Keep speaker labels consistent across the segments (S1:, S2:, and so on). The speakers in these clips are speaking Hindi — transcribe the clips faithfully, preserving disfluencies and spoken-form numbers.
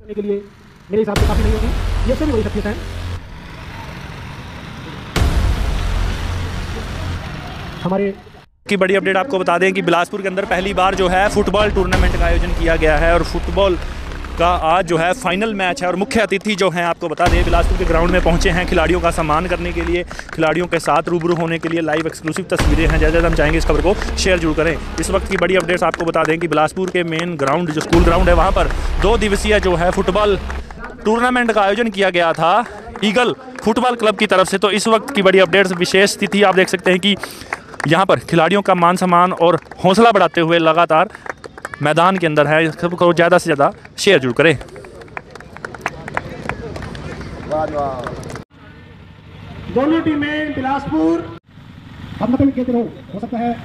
S1: के लिए मेरे हिसाब से काफ़ी नहीं होगी, ये सभी वही शख्सियत है। हमारे
S2: की बड़ी अपडेट आपको बता दें कि बिलासपुर के अंदर पहली बार जो है फुटबॉल टूर्नामेंट का आयोजन किया गया है और फुटबॉल का आज जो है फाइनल मैच है और मुख्य अतिथि जो हैं आपको बता दें बिलासपुर के ग्राउंड में पहुंचे हैं खिलाड़ियों का सम्मान करने के लिए, खिलाड़ियों के साथ रूबरू होने के लिए। लाइव एक्सक्लूसिव तस्वीरें हैं, जैसे हम चाहेंगे इस खबर को शेयर जरूर करें। इस वक्त की बड़ी अपडेट्स आपको बता दें कि बिलासपुर के मेन ग्राउंड जो स्कूल ग्राउंड है वहाँ पर दो दिवसीय जो है फुटबॉल टूर्नामेंट का आयोजन किया गया था ईगल फुटबॉल क्लब की तरफ से। तो इस वक्त की बड़ी अपडेट्स विशेष स्थिति आप देख सकते हैं कि यहाँ पर खिलाड़ियों का मान सम्मान और हौसला बढ़ाते हुए लगातार मैदान के अंदर है। सबको ज़्यादा से ज़्यादा शेयर जरूर करें।
S1: दोनों टीमें बिलासपुर अब नब्बे मिनट खेलते रहो, हो सकता है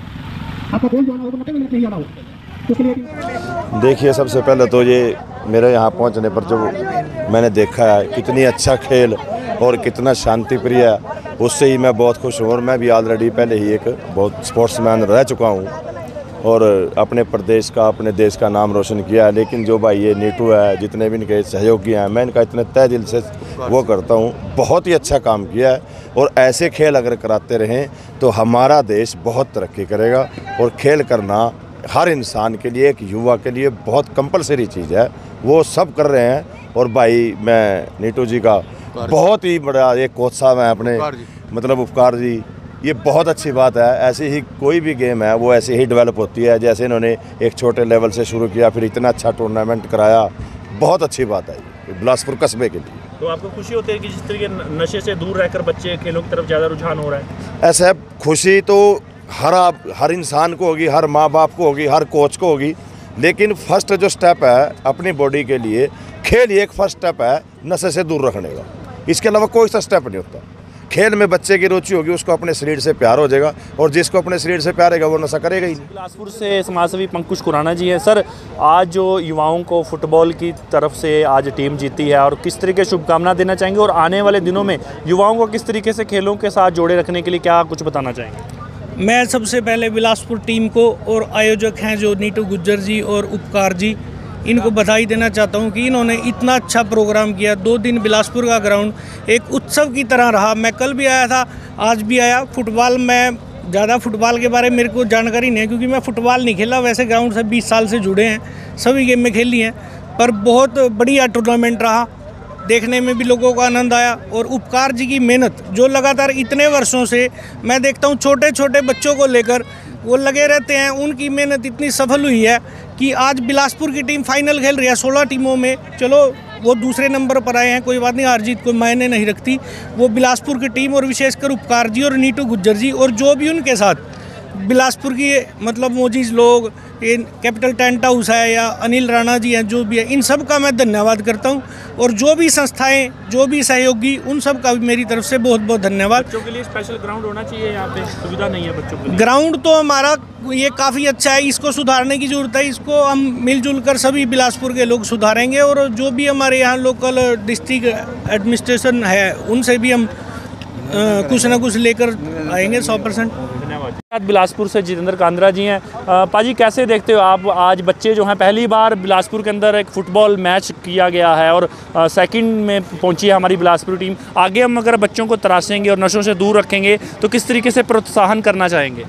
S1: आपका गोल जो आना हो तो नब्बे मिनट में ही आना हो, तो उसके लिए
S3: देखिए सबसे पहले तो ये मेरे यहाँ पहुँचने पर जो मैंने देखा है कितनी अच्छा खेल और कितना शांति प्रिय है, उससे ही मैं बहुत खुश हूँ। और मैं भी ऑलरेडी पहले ही एक बहुत स्पोर्ट्समैन रह चुका हूँ और अपने प्रदेश का अपने देश का नाम रोशन किया है। लेकिन जो भाई ये नीटू है, जितने भी इनके सहयोगी हैं, मैं इनका इतने तय दिल से वो करता हूँ। बहुत ही अच्छा काम किया है और ऐसे खेल अगर कराते रहें तो हमारा देश बहुत तरक्की करेगा। और खेल करना हर इंसान के लिए, एक युवा के लिए बहुत कंपलसरी चीज़ है, वो सब कर रहे हैं। और भाई मैं नीटू जी का बहुत ही बड़ा एक कोच साहब हैं अपने, मतलब उपकार जी, ये बहुत अच्छी बात है। ऐसी ही कोई भी गेम है वो ऐसे ही डेवलप होती है, जैसे इन्होंने एक छोटे लेवल से शुरू किया फिर इतना अच्छा टूर्नामेंट कराया, बहुत अच्छी बात है बिलासपुर कस्बे के लिए।
S2: तो आपको खुशी होती है कि जिस तरीके नशे से दूर रहकर बच्चे खेलों की तरफ ज़्यादा रुझान हो रहा है?
S3: ऐसा खुशी तो हर आप हर इंसान को होगी, हर माँ बाप को होगी, हर कोच को होगी। लेकिन फर्स्ट जो स्टेप है अपनी बॉडी के लिए, खेल ही एक फर्स्ट स्टेप है नशे से दूर रखने का। इसके अलावा कोई सा स्टेप नहीं होता। खेल में बच्चे की रुचि होगी, उसको अपने शरीर से प्यार हो जाएगा और जिसको अपने शरीर से प्यार रहेगा वो नशा करेगा ही।
S2: बिलासपुर से समाजसेवी पंकज खुराना जी हैं। सर, आज जो युवाओं को फुटबॉल की तरफ से आज टीम जीती है और किस तरीके से शुभकामना देना चाहेंगे और आने वाले दिनों में युवाओं को किस तरीके से खेलों के साथ जोड़े रखने के लिए क्या कुछ बताना चाहेंगे?
S4: मैं सबसे पहले बिलासपुर टीम को और आयोजक हैं जो नीटू गुज्जर जी और उपकार जी, इनको बधाई देना चाहता हूं कि इन्होंने इतना अच्छा प्रोग्राम किया। दो दिन बिलासपुर का ग्राउंड एक उत्सव की तरह रहा। मैं कल भी आया था, आज भी आया। फुटबॉल में ज़्यादा फुटबॉल के बारे में मेरे को जानकारी नहीं है क्योंकि मैं फुटबॉल नहीं खेला, वैसे ग्राउंड से बीस साल से जुड़े हैं, सभी गेम में खेली हैं। पर बहुत बढ़िया टूर्नामेंट रहा, देखने में भी लोगों को आनंद आया। और उपकार जी की मेहनत जो लगातार इतने वर्षों से मैं देखता हूँ, छोटे छोटे बच्चों को लेकर वो लगे रहते हैं, उनकी मेहनत इतनी सफल हुई है कि आज बिलासपुर की टीम फाइनल खेल रही है सोलह टीमों में। चलो वो दूसरे नंबर पर आए हैं, कोई बात नहीं, हार जीत कोई मायने नहीं रखती। वो बिलासपुर की टीम और विशेषकर उपकार जी और नीटू गुज्जर जी और जो भी उनके साथ बिलासपुर की मतलब मोजीज लोग, ये कैपिटल टेंट हाउस है या अनिल राणा जी हैं, जो भी है, इन सब का मैं धन्यवाद करता हूं। और जो भी संस्थाएं, जो भी सहयोगी, उन सब का भी मेरी तरफ से बहुत बहुत धन्यवाद।
S2: बच्चों के लिए स्पेशल ग्राउंड होना चाहिए, यहाँ पे सुविधा नहीं है बच्चों के लिए।
S4: ग्राउंड तो हमारा ये काफ़ी अच्छा है, इसको सुधारने की ज़रूरत है। इसको हम मिलजुल कर सभी बिलासपुर के लोग सुधारेंगे और जो भी हमारे यहाँ लोकल डिस्ट्रिक्ट एडमिनिस्ट्रेशन है उनसे भी हम आ, कुछ ना कुछ लेकर आएंगे सौ परसेंट।
S2: धन्यवाद। बिलासपुर से जितेंद्र कांद्रा जी हैं। पाजी, कैसे देखते हो आप आज बच्चे जो हैं, पहली बार बिलासपुर के अंदर एक फुटबॉल मैच किया गया है और सेकंड में पहुंची है हमारी बिलासपुर टीम। आगे हम अगर बच्चों को तराशेंगे और नशों से दूर रखेंगे तो किस तरीके से प्रोत्साहन करना चाहेंगे?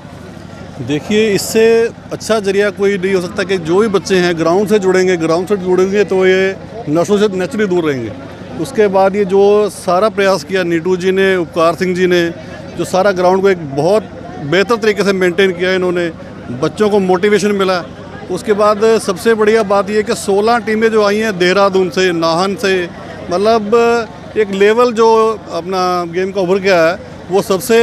S5: देखिए, इससे अच्छा जरिया कोई नहीं हो सकता कि जो भी बच्चे हैं ग्राउंड से जुड़ेंगे, ग्राउंड से जुड़ेंगे तो ये नशों से नेचुरली दूर रहेंगे। उसके बाद ये जो सारा प्रयास किया नीटू जी ने, उपकार सिंह जी ने, जो सारा ग्राउंड को एक बहुत बेहतर तरीके से मेंटेन किया, इन्होंने बच्चों को मोटिवेशन मिला। उसके बाद सबसे बढ़िया बात यह कि सोलह टीमें जो आई हैं देहरादून से, नाहन से, मतलब एक लेवल जो अपना गेम का उभर गया है वो सबसे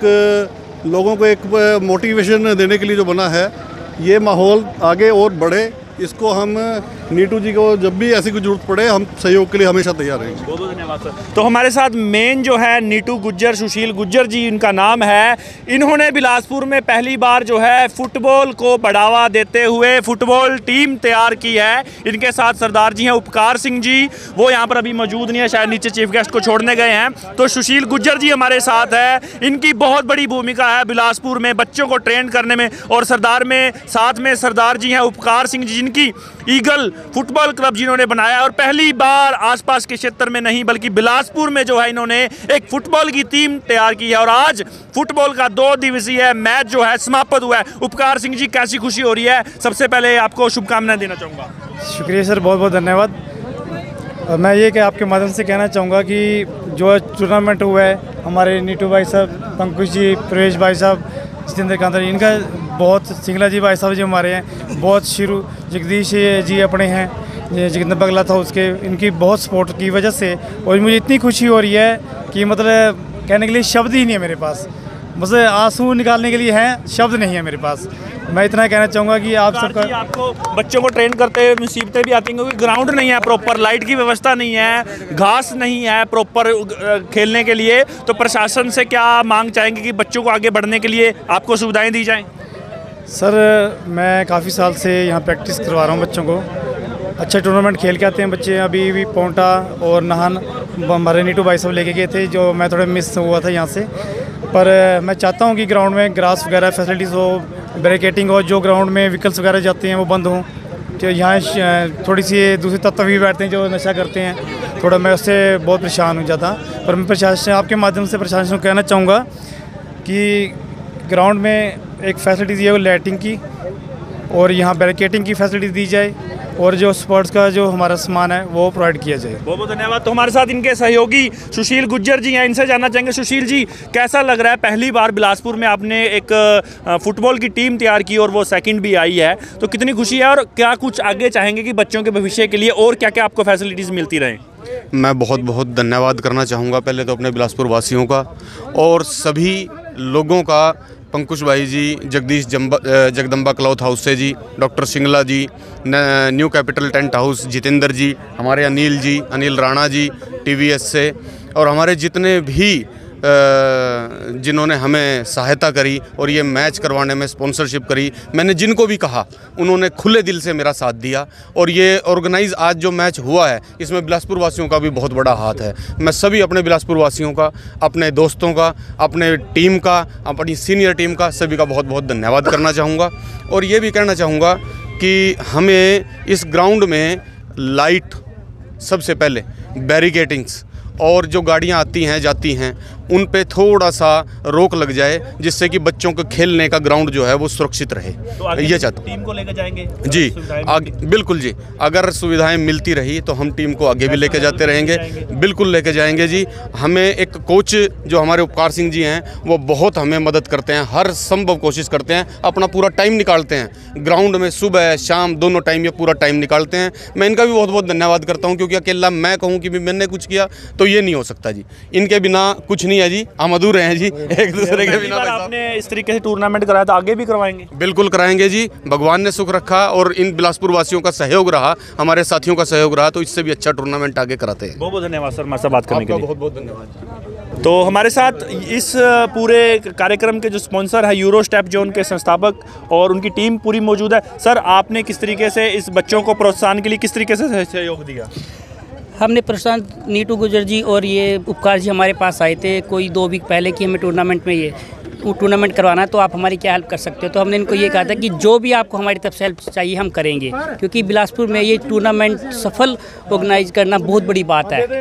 S5: एक लोगों को एक मोटिवेशन देने के लिए जो बना है। ये माहौल आगे और बढ़े, इसको हम नीटू जी को जब भी ऐसी कोई जरूरत पड़े हम सहयोग के लिए हमेशा तैयार रहेंगे।
S2: बहुत बहुत धन्यवाद सर। तो हमारे साथ मेन जो है नीटू गुज्जर, सुशील गुज्जर जी इनका नाम है। इन्होंने बिलासपुर में पहली बार जो है फुटबॉल को बढ़ावा देते हुए फुटबॉल टीम तैयार की है। इनके साथ सरदार जी हैं उपकार सिंह जी, वो यहाँ पर अभी मौजूद नहीं है, शायद नीचे चीफ गेस्ट को छोड़ने गए हैं। तो सुशील गुज्जर जी हमारे साथ है, इनकी बहुत बड़ी भूमिका है बिलासपुर में बच्चों को ट्रेन करने में। और सरदार में साथ में सरदार जी हैं उपकार सिंह जी, जिनकी की ईगल फुटबॉल क्लब जिन्होंने बनाया और पहली बार आसपास के क्षेत्र में नहीं बल्कि बिलासपुर में जो है इन्होंने एक फुटबॉल की टीम तैयार की है और आज फुटबॉल का दो दिवसीय मैच जो है समाप्त हुआ है। उपकार सिंह जी, कैसी खुशी हो रही है? सबसे पहले आपको शुभकामनाएं देना चाहूँगा।
S6: शुक्रिया सर, बहुत बहुत धन्यवाद। मैं ये कि आपके माध्यम से कहना चाहूँगा कि जो टूर्नामेंट हुआ है, हमारे नीटू भाई साहब, पंकज जी, प्रवेश भाई साहब, जितेंद्र कांतर, इनका बहुत, सिंगला जी भाई साहब जो हमारे हैं बहुत, शुरू जगदीश जी अपने हैं, जगदम्बा बगला था उसके, इनकी बहुत सपोर्ट की वजह से और मुझे इतनी खुशी हो रही है कि मतलब कहने के लिए शब्द ही नहीं है मेरे पास, मुझे आंसू निकालने के लिए हैं, शब्द नहीं है मेरे पास। मैं इतना कहना चाहूँगा कि आप सबका,
S2: आपको बच्चों को ट्रेन करते हुए मुसीबतें भी आती हैं क्योंकि ग्राउंड नहीं है प्रॉपर, लाइट की व्यवस्था नहीं है, घास नहीं है प्रॉपर खेलने के लिए, तो प्रशासन से क्या मांग चाहेंगे कि बच्चों को आगे बढ़ने के लिए आपको सुविधाएं दी जाएं?
S6: सर मैं काफ़ी साल से यहाँ प्रैक्टिस करवा रहा हूँ बच्चों को, अच्छे टूर्नामेंट खेल के आते हैं बच्चे। अभी भी पोंटा और नाहन हमारे नीटू भाई साहब लेके गए थे, जो मैं थोड़ा मिस हुआ था यहाँ से, पर मैं चाहता हूँ कि ग्राउंड में ग्रास वगैरह फैसिलिटीज़ हो, बैरिकेटिंग हो, जो ग्राउंड में व्हीकल्स वगैरह जाते हैं वो बंद हों। तो यहाँ थोड़ी सी दूसरे तत्व भी बैठते हैं जो नशा करते हैं, थोड़ा मैं उससे बहुत परेशान हो जाता। पर मैं प्रशासन, आपके माध्यम से प्रशासन को कहना चाहूँगा कि ग्राउंड में एक फैसिलिटीज़ ये हो लाइटिंग की और यहाँ बैरिकेटिंग की फैसिलिटीज़ दी जाए और जो स्पोर्ट्स का जो हमारा सामान है वो प्रोवाइड किया जाए।
S2: बहुत बहुत धन्यवाद। तो हमारे साथ इनके सहयोगी सुशील गुज्जर जी हैं, इनसे जानना चाहेंगे। सुशील जी, कैसा लग रहा है, पहली बार बिलासपुर में आपने एक फुटबॉल की टीम तैयार की और वो सेकंड भी आई है, तो कितनी खुशी है और क्या कुछ आगे चाहेंगे कि बच्चों के भविष्य के लिए और क्या क्या आपको फैसिलिटीज़ मिलती रहें?
S7: मैं बहुत बहुत धन्यवाद करना चाहूँगा पहले तो अपने बिलासपुर वासियों का और सभी लोगों का, पंकुश भाई जी, जगदीश जगदम्बा क्लॉथ हाउस से ji, doctor Singla ji, new capital tent house, Jitendra ji, हमारे अनिल जी, अनिल राणा जी टीवीएस से, और हमारे जितने भी जिन्होंने हमें सहायता करी और ये मैच करवाने में स्पॉन्सरशिप करी। मैंने जिनको भी कहा उन्होंने खुले दिल से मेरा साथ दिया और ये ऑर्गेनाइज आज जो मैच हुआ है इसमें बिलासपुर वासियों का भी बहुत बड़ा हाथ है। मैं सभी अपने बिलासपुर वासियों का, अपने दोस्तों का, अपने टीम का, अपनी सीनियर टीम का, सभी का बहुत बहुत धन्यवाद करना चाहूँगा। और ये भी कहना चाहूँगा कि हमें इस ग्राउंड में लाइट, सबसे पहले बैरिकेटिंग्स और जो गाड़ियाँ आती हैं जाती हैं उन पे थोड़ा सा रोक लग जाए, जिससे कि बच्चों के खेलने का ग्राउंड जो है वो सुरक्षित रहे।
S2: तो
S7: ये चाहता
S2: टीम को लेकर जाएंगे
S7: जी, आगे बिल्कुल जी, अगर सुविधाएं मिलती रही तो हम टीम को आगे भी लेके जाते रहेंगे, बिल्कुल लेके जाएंगे जी। हमें एक कोच जो हमारे उपकार सिंह जी हैं वो बहुत हमें मदद करते हैं, हर संभव कोशिश करते हैं, अपना पूरा टाइम निकालते हैं ग्राउंड में, सुबह शाम दोनों टाइम ये पूरा टाइम निकालते हैं। मैं इनका भी बहुत बहुत धन्यवाद करता हूँ, क्योंकि अकेला मैं कहूँ कि मैंने कुछ किया तो ये नहीं हो सकता जी, इनके बिना कुछ नहीं है जी, हम अधूरे हैं जी, एक दूसरे के बिना।
S2: आपने इस तरीके से टूर्नामेंट कराया तो आगे भी करवाएंगे?
S7: बिल्कुल कराएंगे जी, भगवान ने सुख रखा और इन बिलासपुर वासियों का सहयोग रहा, हमारे साथियों का सहयोग रहा, तो इससे भी अच्छा टूर्नामेंट आगे कराते हैं।
S2: बहुत बहुत धन्यवाद सर हमारे साथ बात करने के लिए।
S7: बहुत बहुत धन्यवाद।
S2: तो हमारे साथ इस पूरे कार्यक्रम के जो स्पॉन्सर है यूरो स्टेप जोन के संस्थापक और उनकी टीम पूरी मौजूद है। सर, आपने किस तरीके से इस बच्चों को प्रोत्साहन के लिए किस तरीके से सहयोग दिया?
S8: हमने प्रशांत, नीटू गुजर जी और ये उपकार जी हमारे पास आए थे कोई दो वीक पहले कि हमें टूर्नामेंट में ये टूर्नामेंट करवाना है, तो आप हमारी क्या हेल्प कर सकते हो। तो हमने इनको ये कहा था कि जो भी आपको हमारी तरफ से हेल्प चाहिए हम करेंगे, क्योंकि बिलासपुर में ये टूर्नामेंट सफल ऑर्गेनाइज करना बहुत बड़ी बात है।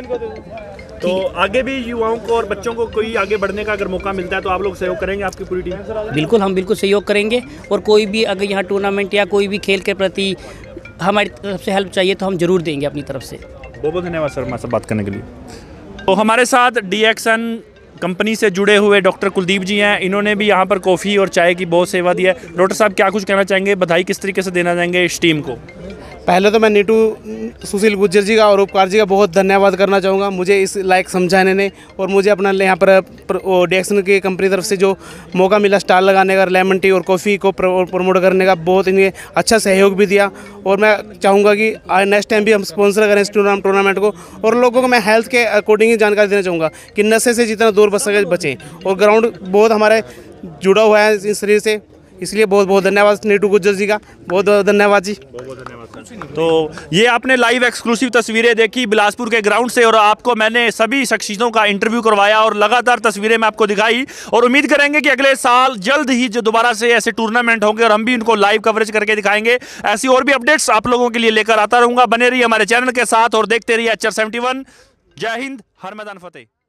S2: तो आगे भी युवाओं को और बच्चों को कोई आगे बढ़ने का अगर मौका मिलता है तो आप लोग सहयोग करेंगे, आपकी पूरी टीम?
S8: बिल्कुल, हम बिल्कुल सहयोग करेंगे और कोई भी अगर यहाँ टूर्नामेंट या कोई भी खेल के प्रति हमारी तरफ से हेल्प चाहिए तो हम ज़रूर देंगे अपनी तरफ से।
S2: बहुत बहुत धन्यवाद सर हमारे साथ बात करने के लिए। तो हमारे साथ डी एक्सन कंपनी से जुड़े हुए डॉक्टर कुलदीप जी हैं, इन्होंने भी यहाँ पर कॉफ़ी और चाय की बहुत सेवा दी है। डॉक्टर साहब, क्या कुछ कहना चाहेंगे, बधाई किस तरीके से देना चाहेंगे इस टीम को?
S9: पहले तो मैं नीटू सुशील गुज्जर जी का और उपकार जी का बहुत धन्यवाद करना चाहूँगा, मुझे इस लायक समझाने ने और मुझे अपना यहाँ पर डेक्सन की कंपनी तरफ से जो मौका मिला स्टाल लगाने का, लेमन टी और कॉफ़ी को प्रमोट करने का, बहुत इन्हें अच्छा सहयोग भी दिया। और मैं चाहूँगा कि नेक्स्ट टाइम भी हम स्पॉन्सर करें इस टूर्नामेंट को। और लोगों को मैं हेल्थ के अकॉर्डिंग ही जानकारी देना चाहूँगा कि नशे से जितना दूर बच सके बचें, और ग्राउंड बहुत हमारे जुड़ा हुआ है इस शरीर से, इसलिए बहुत बहुत धन्यवाद नीटू गुज्जर जी का, बहुत बहुत धन्यवाद जी।
S2: तो ये आपने लाइव एक्सक्लूसिव तस्वीरें देखी बिलासपुर के ग्राउंड से, और आपको मैंने सभी शख्सियतों का इंटरव्यू करवाया और लगातार तस्वीरें मैं आपको दिखाई, और उम्मीद करेंगे कि अगले साल जल्द ही जो दोबारा से ऐसे टूर्नामेंट होंगे और हम भी इनको लाइव कवरेज करके दिखाएंगे। ऐसी और भी अपडेट्स आप लोगों के लिए लेकर आता रहूंगा। बने रहिए हमारे चैनल के साथ और देखते रहिए एच आर सेवेंटी वन। जय हिंद, हर मैदान फतेह।